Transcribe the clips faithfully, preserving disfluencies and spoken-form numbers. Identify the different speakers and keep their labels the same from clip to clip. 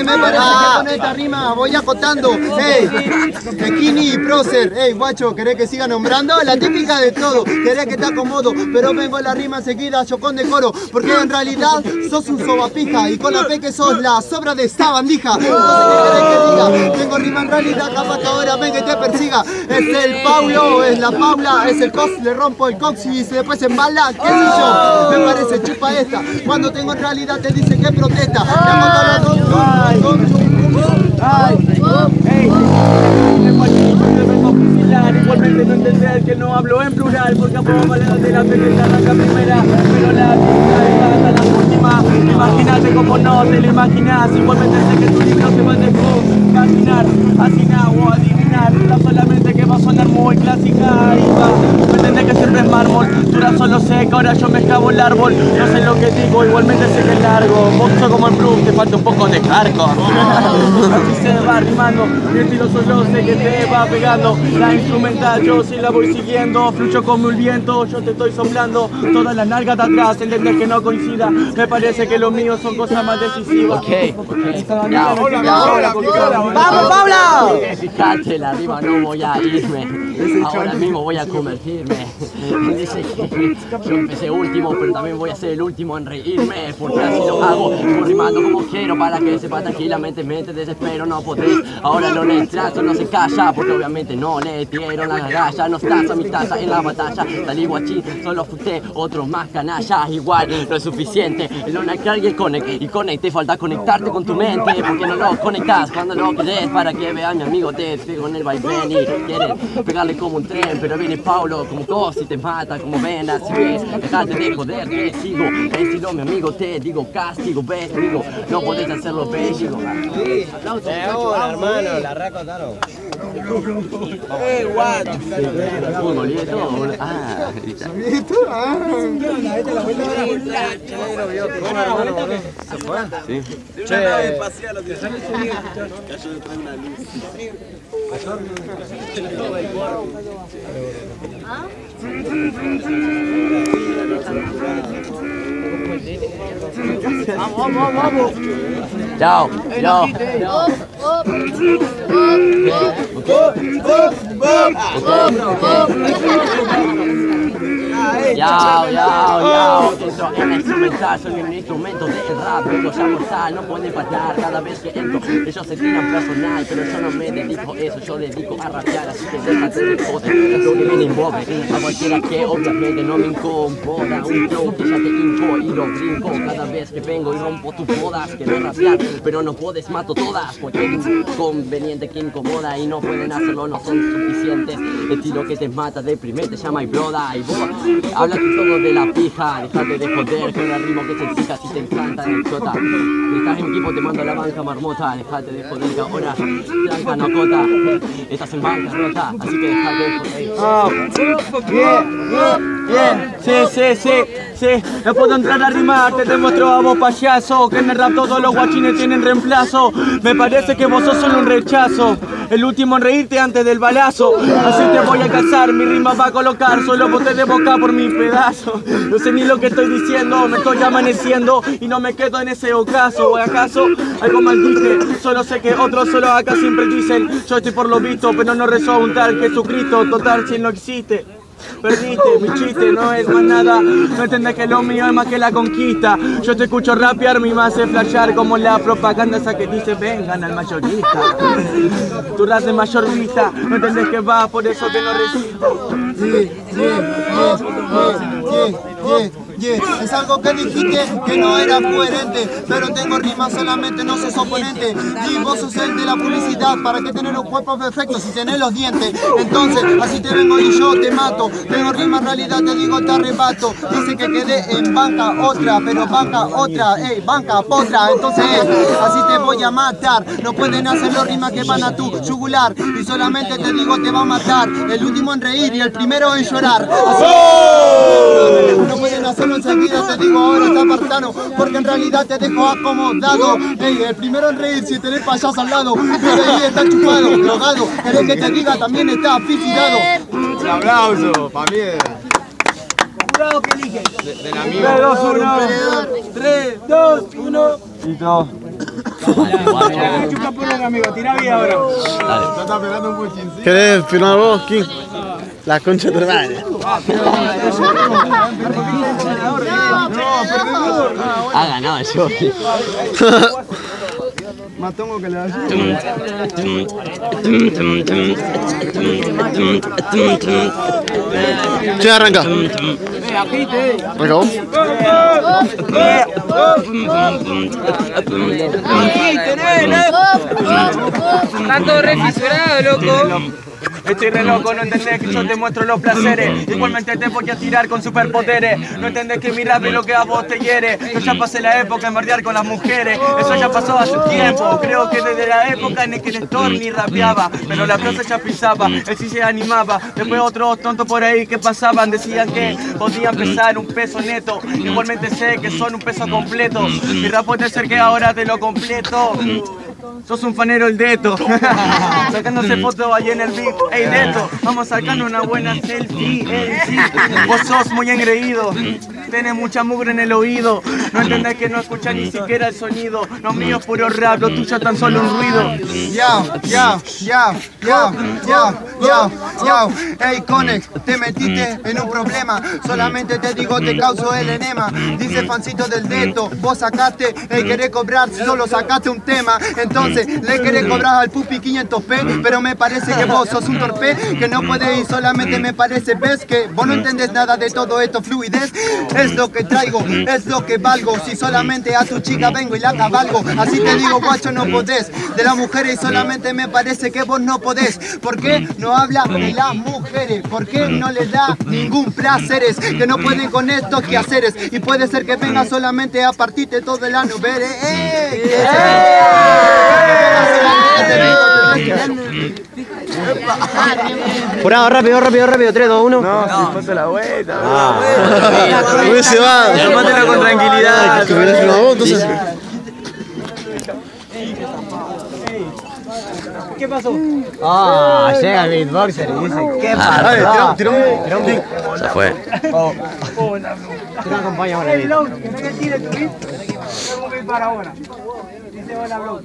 Speaker 1: Ey, me parece que con esta rima voy acotando. Ey, Tequini y Prócer. Ey, guacho, ¿querés que siga nombrando? La típica de todo. Querés que te acomodo, pero vengo la rima seguida, yo con decoro. Porque en realidad sos un sobapija y con la P que sos la sobra de esta bandija. No sé qué querés que diga. Tengo rima en realidad, capaz que ahora ven que te persiga. Es el Paulo, es la Paula, es el Cox, le rompo el cox y después se embala. ¿Qué sé yo? Me parece chupa esta. Cuando tengo en realidad te dice que protesta. Tengo todos los dos.
Speaker 2: ¡Ay! ¡Ey! Igualmente no entender que no hablo en plural, porque a poco vale de la pelota arranca primera, pero la quinta es la última. Imagínate como no te lo imaginas, igualmente sé que tu libro se va a imaginar, así o adivinar, no solamente que va a sonar muy clásica y va, me entendés que siempre es mármol, dura solo seca, ahora yo me escavo el árbol, no sé lo que digo, igualmente sé que es largo, vos sos como el blues, te falta un poco de hardcore, así se va rimando, mi estilo solo sé que te va pegando, la instrumental yo sí la voy siguiendo, fluyo como el viento, yo te estoy soplando, todas las nalgas de atrás, entendés que no coincida, me parece que los míos son cosas más decisivas.
Speaker 3: Ok, ok, ya, ya,
Speaker 1: ¡Vamos, Paula!
Speaker 3: Fíjate, la rima no voy a irme, ahora mismo voy a convertirme. Dice que yo empecé último, pero también voy a ser el último en reírme, porque así lo hago, voy rimando como quiero, para que sepa tranquilamente, mente desespero, no podréis, ahora no le trato, no se calla, porque obviamente no le dieron la galla, no estás a mi taza en la batalla, salí guachín, solo futé, otro más canalla, igual no es suficiente, el no que alguien conecte, y conecte, falta conectarte con tu mente, porque no lo conectas cuando lo querés, para que vea a mi amigo te con el vaivén y quieren pegarle como un tren, pero viene Paulo como cosa y te mata como venas, si ves, dejate de joder, te sigo, estilo mi amigo, te digo castigo, ves, digo, no podés hacerlo, ves, digo.
Speaker 4: Eh, hola, hermano, la reacotaron.
Speaker 3: Eh, what? Un bolito, ah,
Speaker 1: ¿Listo? Ah.
Speaker 4: ¿Se fue?
Speaker 3: Sí.
Speaker 4: Che,
Speaker 1: Vamos, vamos, vamos.
Speaker 3: Chao, chao. Yao, yao, yao, entro en el instrumental, soy un instrumento de rap, cosa mortal, no puede fallar cada vez que entro, ellos se tiran personal, pero yo no me dedico a eso, yo dedico a rapear, así que déjate de joder, lo que viene en bobe, a cualquiera que obviamente no me incomoda, un flow que ya te hincho y lo brinco, cada vez que vengo y rompo tus bodas, quiero rapear, pero no puedes, mato todas, cualquier inconveniente que incomoda y no pueden hacerlo, no son suficientes, el estilo que te mata deprimente, llama y broda, y vos habla todo de la pija, dejate de joder con el ritmo que se exija si te encanta el chota. Si estás en equipo te mando a la banca marmota, dejate de joder que ahora tranca no cota, estás en banca rota, así que dejate de joder.
Speaker 2: Oh, bien, bien, bien, sí, sí, sí, sí, no puedo entrar a rimar, te demuestro a vos payaso, que en el rap todos los guachines tienen reemplazo, me parece que vos sos solo un rechazo, el último en reírte antes del balazo, así te voy a cazar, mi rima va a colocar, solo boté de boca por mi pedazo, no sé ni lo que estoy diciendo, me estoy amaneciendo y no me quedo en ese ocaso, o acaso algo mal dije, solo sé que otros solo acá siempre dicen, yo estoy por lo visto, pero no rezo a un tal Jesucristo, total si él no existe. Perdiste, mi chiste no es más nada, no entendés que lo mío es más que la conquista. Yo te escucho rapear, mi más hace flashear como la propaganda esa que dice vengan al mayorista. Tu raza es mayorista, no entendés que va, por eso que no resisto.
Speaker 1: Yeah, yeah, yeah, yeah, yeah, yeah. Es algo que dijiste que no era coherente, pero tengo rimas solamente, no sos oponente. Y vos sos el de la publicidad, ¿para qué tener los cuerpos perfectos si tenés los dientes? Entonces, así te vengo y yo te mato. Tengo rimas en realidad, te digo, te arrebato. Dice que quedé en banca otra, pero banca otra, ey, banca potra. Entonces, así te voy a matar. No pueden hacer los rimas que van a tu yugular. Y solamente te digo, te va a matar. El último en reír y el primero en llorar. Así que, no pueden hacerlo enseguida, te digo ahora está apartano, porque en realidad te dejo acomodado. Ey, el primero en reír si tenés payaso al lado, pero ahí está chupado, drogado. Querés que te diga, también está aficionado.
Speaker 4: un aplauso, pa' mí.
Speaker 1: Jurado que elige.
Speaker 4: Del amigo.
Speaker 2: tres, dos, uno. tres, dos, uno. Listo. Chupa por un amigo, tira vida ahora.
Speaker 5: ¿Querés firmar vos, King? La concha de tu madre.
Speaker 3: Ha ganado el show.
Speaker 2: Matongo que le da.
Speaker 5: ¿Quién arranca? ¿Arranca vos?
Speaker 2: Está todo re fisurado, loco. Estoy re loco, no entendés que yo te muestro los placeres. Igualmente te voy a tirar con superpoderes. No entendés que mi rap es lo que a vos te hiere. Yo ya pasé la época de merdear con las mujeres. Eso ya pasó hace tiempo. Creo que desde la época en el que Néstor ni rapeaba, pero la plaza ya pisaba, él sí se animaba. Después otros tontos por ahí que pasaban decían que podía empezar un peso neto. Igualmente sé que son un peso completo. Mi rap puede ser que ahora te lo completo. Sos un fanero el Deto, sacándose fotos ahí en el beat. Ey Deto, vamos sacando una buena selfie. Ey, sí. Vos sos muy engreído, tenés mucha mugre en el oído. No entendés que no escuchás ni siquiera el sonido. Lo mío es puro rap, lo tuyo es tan solo un ruido.
Speaker 1: Yo, yo, yo, yo, yo, yo, yo. Ey Conex, te metiste en un problema. Solamente te digo, te causo el enema. Dice fancito del Deto, vos sacaste, ey, querés cobrar, solo sacaste un tema. Entonces le querés cobrar al pupi quinientos pe, pero me parece que vos sos un torpe, que no puede ir, solamente me parece, ves que vos no entendés nada de todo esto, fluidez. Es lo que traigo, es lo que valgo. Si solamente a tu chica vengo y la cabalgo, así te digo, guacho, no podés. De las mujeres solamente me parece que vos no podés. ¿Por qué no habla de las mujeres? ¿Por qué no les da ningún placeres? Que no pueden con estos quehaceres. Y puede ser que venga solamente a partirte todo el ano. Ver, eh,
Speaker 4: Apurado, rápido, rápido, rápido, tres, dos, uno.
Speaker 2: No, si ponte la vuelta.
Speaker 5: Ah, hubiese va.
Speaker 2: Tómatela con tranquilidad.
Speaker 5: Que hubieras firmado vos, entonces.
Speaker 2: ¿Qué pasó?
Speaker 4: Ah, llega el beatboxer y dice, ¿qué
Speaker 3: Ah,
Speaker 4: pasó?
Speaker 5: Dale, tira un tira un
Speaker 3: Se fue.
Speaker 4: Tira un compañero con el beat.
Speaker 2: Blow, que no me tire tu beat. Tengo que ir para ahora. Dice hola, Blow.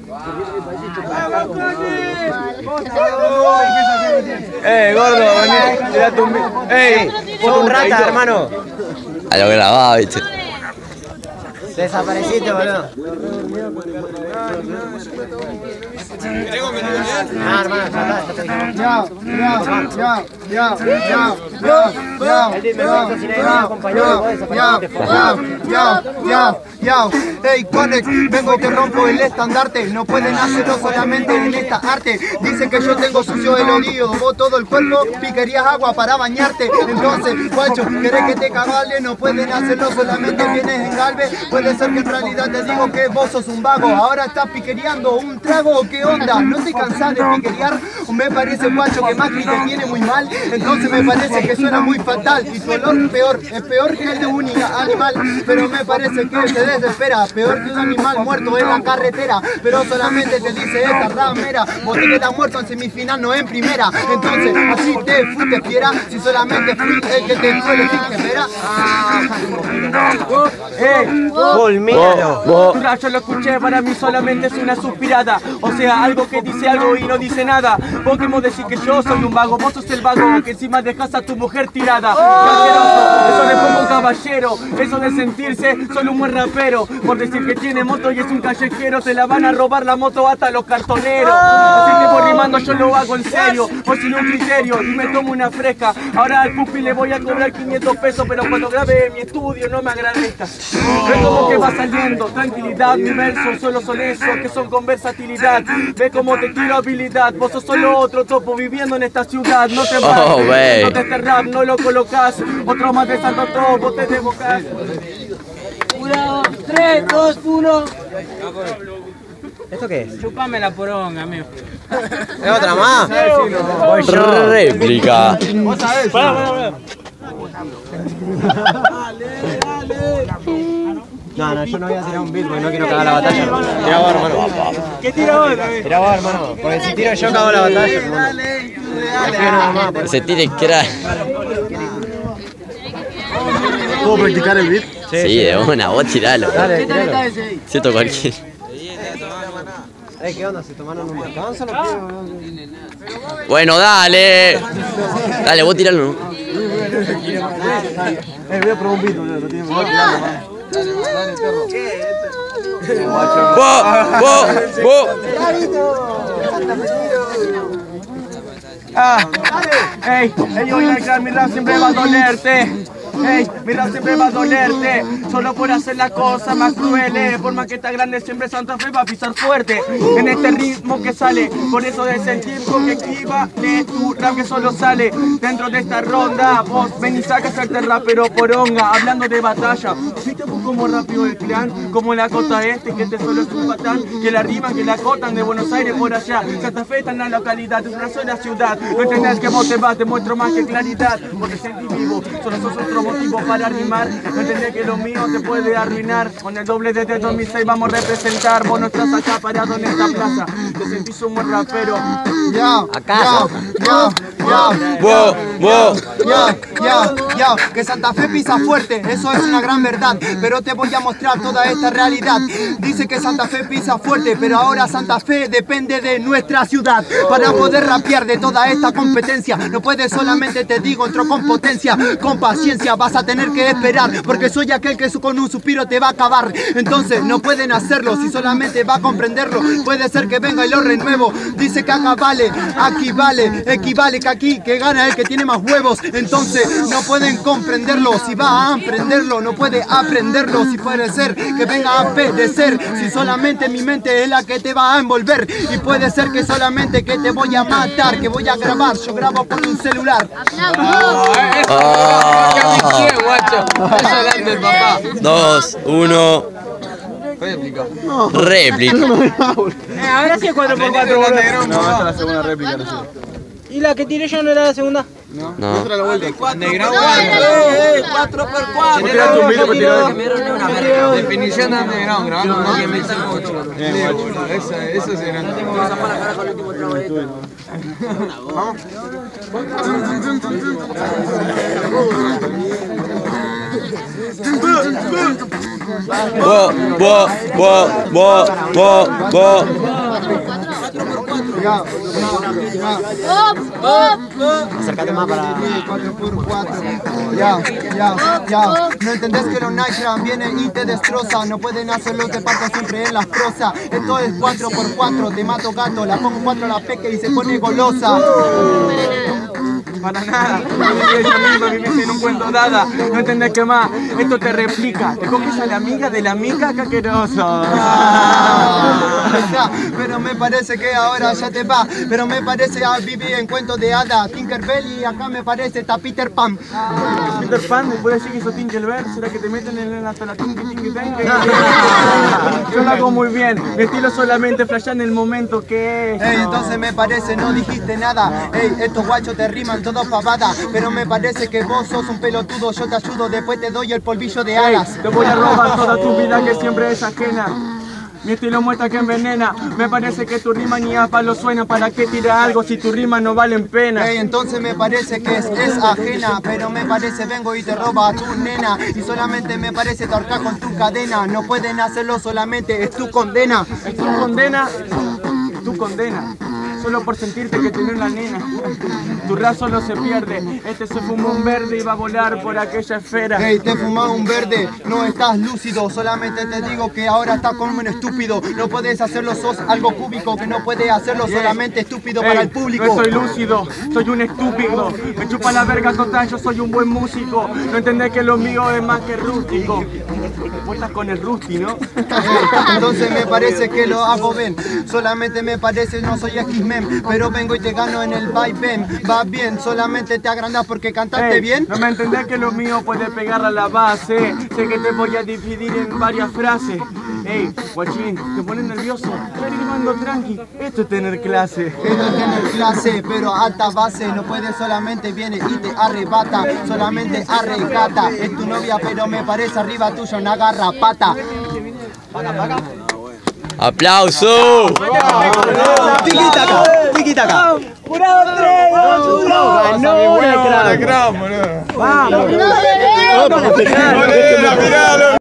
Speaker 2: Eh, gordo, vení, tira tu beat. Ey,
Speaker 4: Sos un rata, hermano.
Speaker 3: A lo grabado, viste.
Speaker 4: Desapareciste, boludo. Ah, hermano, ya está, ya está.
Speaker 1: ya, ya, ya, ya, ya, ya,
Speaker 4: El beatboxer, si le digo a un compañero, vos desapareciste.
Speaker 1: ya, ya, ya. Hey, Conex, vengo y te rompo el estandarte. No pueden hacerlo solamente en esta arte. Dicen que yo tengo sucio el oído, vos todo el cuerpo, piquerías agua para bañarte. Entonces, guacho, querés que te cabale, no pueden hacerlo solamente vienes en galve. Puede ser que en realidad te digo que vos sos un vago. Ahora estás piquereando un trago, ¿qué onda? ¿No te cansás de piquerear? Me parece, guacho, que Macri te tiene muy mal. Entonces me parece que suena muy fatal. Y tu olor peor, es peor que el de un animal. Pero me parece que te desespera, peor que un animal muerto en la carretera. Pero solamente te dice esta ramera, vos te quedas muerto en semifinal, no en primera. Entonces así te fuiste fiera, si solamente fui el que te fue el que espera.
Speaker 2: ¡Eh!
Speaker 4: Fulmínalo.
Speaker 2: Tu rap yo lo escuché, para mí solamente es una suspirada. O sea, algo que dice algo y no dice nada. Vos queremos decir que yo soy un vago, vos sos el vago que encima dejas a tu mujer tirada. Asqueroso, eso le pongo un caballero. Eso de sentirse solo un buen rapero. Por decir que tiene moto y es un callejero, se la van a robar la moto hasta los cartoneros. Así que voy rimando, yo lo hago en serio, o sin un criterio, y me tomo una fresca. Ahora al pupi le voy a cobrar quinientos pesos, pero cuando grabe mi estudio no me agradezca. Ve como que va saliendo, tranquilidad, mi verso solo son esos que son con versatilidad. Ve como te tiro habilidad, vos sos solo otro topo viviendo en esta ciudad. No te vas,
Speaker 3: Oh, wey.
Speaker 2: no te este rap, no lo colocas. Otro más de Santo Top, vos te devocas. Cuidado, tres, dos, uno.
Speaker 4: ¿Esto qué es?
Speaker 2: Chupame la poronga, amigo.
Speaker 4: ¿Es otra más?
Speaker 3: Voy yo. Réplica.
Speaker 2: Vos sabés. Pará, pará, pará.
Speaker 4: No, no, yo no voy a tirar un beat porque no quiero cagar la batalla. Tira vos, hermano.
Speaker 2: ¿Qué tira vos,
Speaker 4: Tira vos, hermano. Porque si tiro yo cago la batalla, hermano. Prefiero nada más, por-
Speaker 3: Se tire crack.
Speaker 5: ¿Puedo practicar el beat?
Speaker 3: Sí, de una, vos tiralo.
Speaker 4: Dale, tiralo.
Speaker 3: Siento cualquier.
Speaker 4: Ey, ¿qué onda? ¿Se tomaron un descanso los pibes?
Speaker 3: Bueno, dale. Dale, vos tiralo, ¿no?
Speaker 2: Eh, voy a probar un pito, lo tiene que tirar.
Speaker 3: ¡Vos! ¡Vos! ¡Vos!
Speaker 2: Ah, ey, ey, oye, mi rap siempre va a dolerte. Ey, mi rap siempre va a dolerte. Solo por hacer las cosas más crueles. Por más que está grande, siempre Santa Fe va a pisar fuerte. En este ritmo que sale, por eso es el tiempo que equivale. Tu rap que solo sale dentro de esta ronda. Vos venís a hacerte rapero poronga. Hablando de batalla, ¿viste vos como rápido el clan? Como la costa este, que este solo es un patán. Que la riman, que la cotan de Buenos Aires por allá. Santa Fe está en la localidad, es una sola ciudad. No entendés que vos te vas, te muestro más que claridad. Porque sentí vivo, solo sos otro motivo para rimar. No entendés que lo mío te puede arruinar. Con el doble de dos mil seis vamos a representar. Vos no estás acá parado en esta plaza. Te sentís un buen rapero.
Speaker 1: Ya,
Speaker 3: ¿Acaso?
Speaker 1: ya, ya,
Speaker 3: ¡Vos! ¡Vos!
Speaker 1: ya, ya, ya, que Santa Fe pisa fuerte, eso es una gran verdad, pero te voy a mostrar toda esta realidad. Dice que Santa Fe pisa fuerte, pero ahora Santa Fe depende de nuestra ciudad. Para poder rapear de toda esta competencia, no puedes solamente, te digo, entro con potencia, con paciencia vas a tener que esperar, porque soy aquel que con un suspiro te va a acabar. Entonces no pueden hacerlo, si solamente va a comprenderlo, puede ser que venga y lo renuevo. Dice que acá vale, aquí vale, equivale que aquí que gana el que tiene más huevos. Entonces no pueden comprenderlo, si va a aprenderlo no puede aprenderlo. Si puede ser que venga a perecer, si solamente mi mente es la que te va a envolver. Y puede ser que solamente que te voy a matar, que voy a grabar, yo grabo con un celular.
Speaker 3: Dos, uno. Réplica. Réplica.
Speaker 6: Eh, ahora sí es cuatro por cuatro, boludo.
Speaker 2: No, esta es la segunda réplica, no sé.
Speaker 6: ¿Y la que tiré yo no era la segunda?
Speaker 3: No.
Speaker 2: Negrón.
Speaker 6: cuatro por cuatro.
Speaker 2: Vos tiraste un video para tirar.
Speaker 4: Definición de negrón, grabamos uno que me hizo mucho.
Speaker 2: Esa, esa es grande.
Speaker 3: ¡Vos! ¡Vos! ¡Vos! ¡Vos! ¡Vos! ¡Vos!
Speaker 1: Ya,
Speaker 4: Acércate más para...
Speaker 1: cuatro por cuatro. Ya, ya, ya. No entendés que los Nightran vienen y te destrozan. No pueden hacerlo, te parto siempre en las prosas. Esto es cuatro por cuatro, te mato gato. La pongo cuatro a la peque y se pone golosa.
Speaker 2: Para nada, ella misma vivís en un cuento dada. No entendés que más, esto te replica. Te coges a la amiga de la amiga caquerosa.
Speaker 1: Pero me parece que ahora ya te va. Pero me parece a vivir en cuentos de hada. Tinkerbell y acá me parece está Peter Pan.
Speaker 2: Peter Pan, ¿me puedes decir que sos Tinkerbell? ¿Será que te meten en hasta la tinky tinky tinky? Yo lo hago muy bien, mi estilo solamente flasha en el momento que es.
Speaker 1: Ey, entonces me parece no dijiste nada. Ey, estos guachos te riman todo pavada. Pero me parece que vos sos un pelotudo. Yo te ayudo, después te doy el polvillo de alas.
Speaker 2: Te voy a robar toda tu vida que siempre es ajena. Mi estilo muestra que envenena. Me parece que tu rima ni a palo suena. ¿Para qué tira algo si tu rima no valen pena?
Speaker 1: Ey, entonces me parece que es, es ajena. Pero me parece vengo y te roba a tu nena. Y solamente me parece te ahorca con tu cadena. No pueden hacerlo, solamente es tu condena.
Speaker 2: ¿Es tu condena? Tu condena. Solo por sentirte que tenés una nena. Tu rap solo se pierde. Este se fumó un verde y va a volar por aquella esfera.
Speaker 1: Ey, te fumas un verde, no estás lúcido. Solamente te digo que ahora estás como un estúpido. No puedes hacerlo, sos algo cúbico. Que no puedes hacerlo, solamente estúpido. Ey, para el público.
Speaker 2: No soy lúcido, soy un estúpido. Me chupa la verga total, yo soy un buen músico. No entendés que lo mío es más que rústico. Vos estás con el Rusty, ¿no?
Speaker 1: Entonces me parece que lo hago bien. Solamente me parece, no soy X-Men, pero vengo y te gano en el vaivén. Va bien, solamente te agrandas porque cantaste
Speaker 2: Ey,
Speaker 1: bien.
Speaker 2: No me entendés que lo mío puede pegar a la base. Sé que te voy a dividir en varias frases. Ey, guachín, te pones nervioso. Estoy rimando tranqui, esto es tener clase.
Speaker 1: Esto es tener clase, pero alta base. No puedes, solamente viene y te arrebata. Solamente arregata. Es tu novia, pero me parece arriba tuyo una garrapata.
Speaker 3: ¡Aplauso!
Speaker 4: Tiki-taka, tiki-taka.
Speaker 6: ¡Jurado tres, dos, uno! ¡Ganó la crack!
Speaker 2: Vamos, boludo.
Speaker 6: ¡Vamos!
Speaker 2: ¡Vamos!